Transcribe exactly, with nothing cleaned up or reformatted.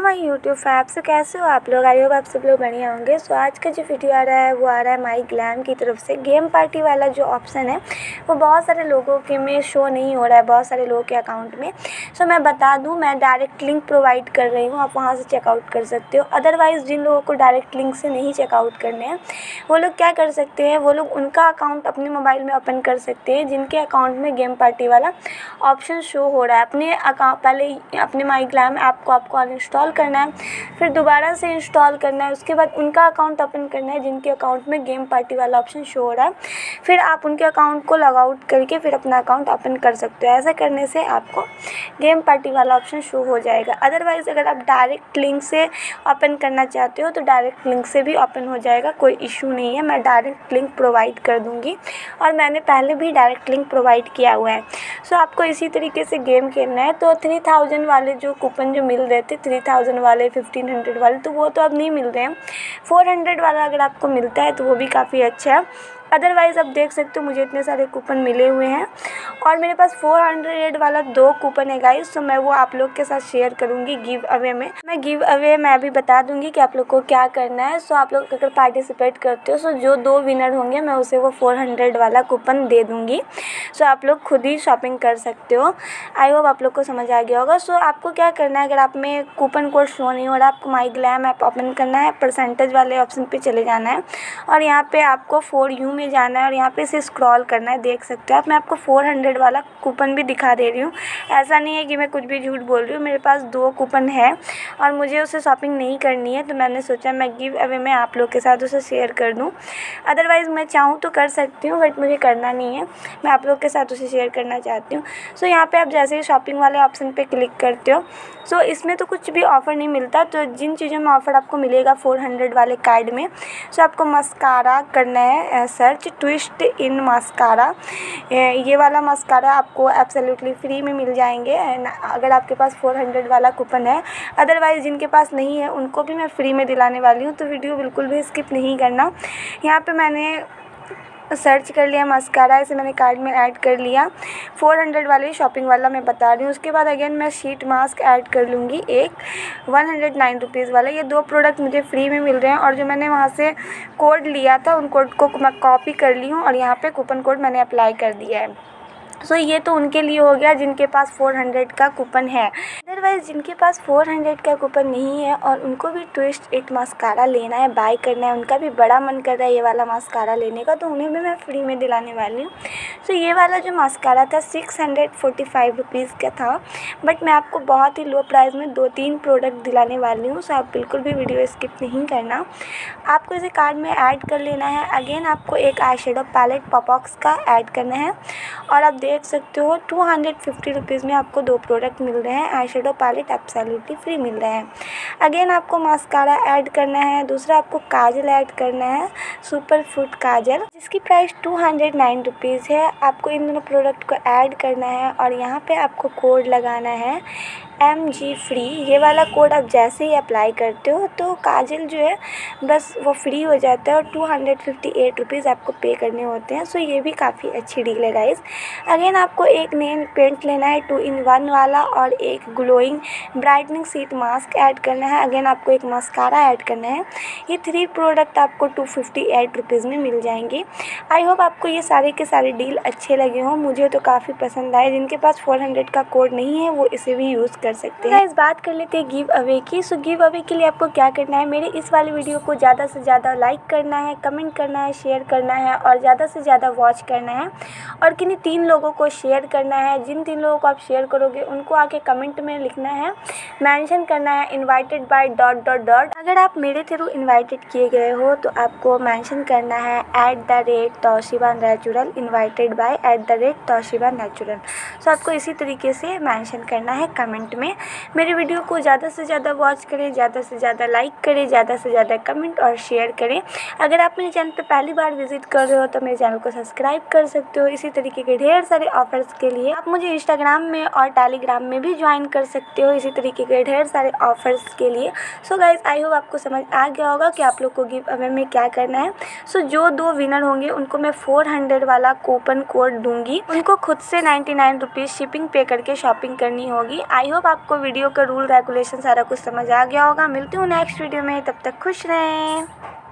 My YouTube app. से कैसे हो आप लोग? आई होप आप सब लोग बढ़िया होंगे। सो आज का जो वीडियो आ रहा है वो आ रहा है माई ग्लैम की तरफ से। गेम पार्टी वाला जो ऑप्शन है वो बहुत सारे लोगों के में शो नहीं हो रहा है, बहुत सारे लोगों के अकाउंट में। सो मैं बता दूं, मैं डायरेक्ट लिंक प्रोवाइड कर रही हूँ, आप वहाँ से चेकआउट कर सकते हो। अदरवाइज़ जिन लोगों को डायरेक्ट लिंक से नहीं चेकआउट करने हैं वो लोग क्या कर सकते हैं, वो लोग उनका अकाउंट अपने मोबाइल में ओपन कर सकते हैं जिनके अकाउंट में गेम पार्टी वाला ऑप्शन शो हो रहा है। अपने अकाउंट पहले अपने माई ग्लैम ऐप को आपको अनइंस्टॉल करना है, फिर दोबारा से इंस्टॉल करना है, उसके बाद उनका अकाउंट ओपन करना है जिनके अकाउंट में गेम पार्टी वाला ऑप्शन शो हो रहा है। फिर आप उनके अकाउंट को लॉग आउट करके फिर अपना अकाउंट ओपन कर सकते हो। ऐसा करने से आपको गेम पार्टी वाला ऑप्शन शो हो जाएगा। अदरवाइज़ अगर आप डायरेक्ट लिंक से ओपन करना चाहते हो तो डायरेक्ट लिंक से भी ओपन हो जाएगा, कोई इशू नहीं है। मैं डायरेक्ट लिंक प्रोवाइड कर दूँगी और मैंने पहले भी डायरेक्ट लिंक प्रोवाइड किया हुआ है। सो आपको इसी तरीके से गेम खेलना है। तो थ्री थाउजेंड वाले जो कूपन जो मिल रहे थे, थ्री थाउजेंड वाले, फिफ्टीन हंड्रेड वाले, तो वो तो अब नहीं मिल रहे हैं। फोर हंड्रेड वाला अगर आपको मिलता है तो वो भी काफ़ी अच्छा है। अदरवाइज़ आप देख सकते हो मुझे इतने सारे कूपन मिले हुए हैं और मेरे पास फोर हंड्रेड वाला दो कूपन है गाइस। तो मैं वो आप लोग के साथ शेयर करूँगी गिव अवे में। मैं गिव अवे मैं अभी बता दूँगी कि आप लोग को क्या करना है। सो आप लोग अगर पार्टिसिपेट करते हो, सो जो दो विनर होंगे मैं उसे वो फोर हंड्रेड वाला कूपन दे दूँगी। सो आप लोग खुद ही शॉपिंग कर सकते हो। आई होप आप लोग को समझ आ गया होगा। सो आपको क्या करना है, अगर आप में कूपन कोड शो नहीं हो रहा, आपको माई ग्लैम ऐप ओपन करना है, परसेंटेज वाले ऑप्शन पे चले जाना है और यहाँ पे आपको फोर यू में जाना है और यहाँ पे से स्क्रॉल करना है। देख सकते हो आप, मैं आपको फोर हंड्रेड वाला कूपन भी दिखा दे रही हूँ। ऐसा नहीं है कि मैं कुछ भी झूठ बोल रही हूँ, मेरे पास दो कूपन है और मुझे उसे शॉपिंग नहीं करनी है, तो मैंने सोचा मैं गिव अवे में आप लोग के साथ उसे शेयर कर दूँ। अदरवाइज़ मैं चाहूँ तो कर सकती हूँ, बट मुझे करना नहीं है, मैं आप लोग के साथ उसे शेयर करना चाहती हूँ। सो यहाँ पे आप जैसे ही शॉपिंग वाले ऑप्शन पे क्लिक करते हो, सो इसमें तो कुछ भी ऑफ़र नहीं मिलता। तो जिन चीज़ों में ऑफ़र आपको मिलेगा फोर हंड्रेड वाले कार्ड में, सो आपको मस्कारा करना है सर्च, ट्विस्ट इन मस्कारा। ये वाला मस्कारा आपको एब्सोल्युटली फ्री में मिल जाएंगे अगर आपके पास फोर हंड्रेड वाला कूपन है। अदरवाइज़ जिनके पास नहीं है उनको भी मैं फ्री में दिलाने वाली हूँ, तो वीडियो बिल्कुल भी स्किप नहीं करना। यहाँ पे मैंने सर्च कर लिया मस्कारा, इसे मैंने कार्ड में ऐड कर लिया। फोर हंड्रेड वाली शॉपिंग वाला मैं बता रही हूँ। उसके बाद अगेन मैं शीट मास्क ऐड कर लूँगी, एक वन हंड्रेड नाइन रुपीज़ वाला। ये दो प्रोडक्ट मुझे फ्री में मिल रहे हैं और जो मैंने वहाँ से कोड लिया था उन कोड को मैं कॉपी कर ली हूँ और यहाँ पे कूपन कोड मैंने अप्लाई कर दिया है। सो so, ये तो उनके लिए हो गया जिनके पास फोर हंड्रेड का कूपन है। अदरवाइज़ जिनके पास फोर हंड्रेड का कूपन नहीं है और उनको भी ट्विस्ट इट मस्कारा लेना है, बाय करना है, उनका भी बड़ा मन कर रहा है ये वाला मस्कारा लेने का, तो उन्हें भी मैं फ्री में दिलाने वाली हूँ। सो so, ये वाला जो मस्कारा था six hundred forty five rupees का था, बट मैं आपको बहुत ही लो प्राइस में दो तीन प्रोडक्ट दिलाने वाली हूँ। सो so, आप बिल्कुल भी वीडियो स्किप नहीं करना। आपको इसे कार्ड में ऐड कर लेना है। अगेन आपको एक आई शेडो पैलेट पॉपॉक्स का ऐड करना है और आप देख सकते हो टू हंड्रेड फिफ्टी रुपीज़ में आपको दो प्रोडक्ट मिल रहे हैं। Eye shadow palette absolutely free मिल रहा है। अगेन आपको मस्कारा ऐड करना है। दूसरा आपको काजल ऐड करना है, सुपर फूड काजल, जिसकी price two hundred nine rupees है। आपको इन दोनों प्रोडक्ट को ऐड करना है और यहाँ पे आपको कोड लगाना है एम जी फ्री। ये वाला कोड आप जैसे ही अप्लाई करते हो तो काजल जो है बस वो फ्री हो जाता है और two hundred fifty eight rupees आपको पे करने होते हैं। सो ये भी काफ़ी अच्छी डील है गाइस। अगेन आपको एक नेल पेंट लेना है टू इन वन वाला और एक glowing brightening sheet mask add करना है। अगेन आपको एक मस्कारा ऐड करना है। ये थ्री प्रोडक्ट आपको टू फिफ्टी एट रुपीज़ में मिल जाएंगे। आई होप आपको ये सारे के सारे डील अच्छे लगे हों, मुझे तो काफ़ी पसंद आए। जिनके पास फोर हंड्रेड का कोड नहीं है वो इसे भी यूज़ कर सकते हैं। इस बात कर लेते हैं गिव अवे की। सो गिव अवे के लिए आपको क्या करना है, मेरे इस वाली वीडियो को ज़्यादा से ज़्यादा लाइक करना है, कमेंट करना है, शेयर करना है और ज़्यादा से ज़्यादा वॉच करना है और किन्हीं तीन लोगों को शेयर करना है। जिन तीन लोगों को आप शेयर करोगे उनको आके कमेंट में लिखना है, मेंशन करना है invited by dot dot dot. अगर आप मेरे थ्रू इनवाइटेड किए गए हो तो आपको मेंशन करना है at the rate Taushiba natural, invited by at the rate Taushiba natural. So आपको इसी तरीके से मेंशन करना है कमेंट में। मेरे वीडियो को ज़्यादा से ज़्यादा वॉच करें, ज़्यादा से ज़्यादा लाइक करें, ज़्यादा से ज़्यादा कमेंट और शेयर करें। अगर आप मेरे चैनल पर पहली बार विजिट कर रहे हो तो मेरे चैनल को सब्सक्राइब कर सकते हो। इसी तरीके के ढेर सारे ऑफर्स के लिए आप मुझे इंस्टाग्राम में और टेलीग्राम में भी ज्वाइन कर सकते हो, इसी तरीके के ढेर सारे ऑफर्स के लिए। सो गाइज आई होप आपको समझ आ गया होगा कि आप लोग को गिव अवे में क्या करना है। सो जो दो विनर होंगे उनको मैं फोर हंड्रेड वाला कूपन कोड दूंगी। उनको खुद से नाइन्टी नाइन रुपीज़ शिपिंग पे करके शॉपिंग करनी होगी। आई होप आपको वीडियो का रूल रेगुलेशन सारा कुछ समझ आ गया होगा। मिलती हूँ नेक्स्ट वीडियो में, तब तक खुश रहें।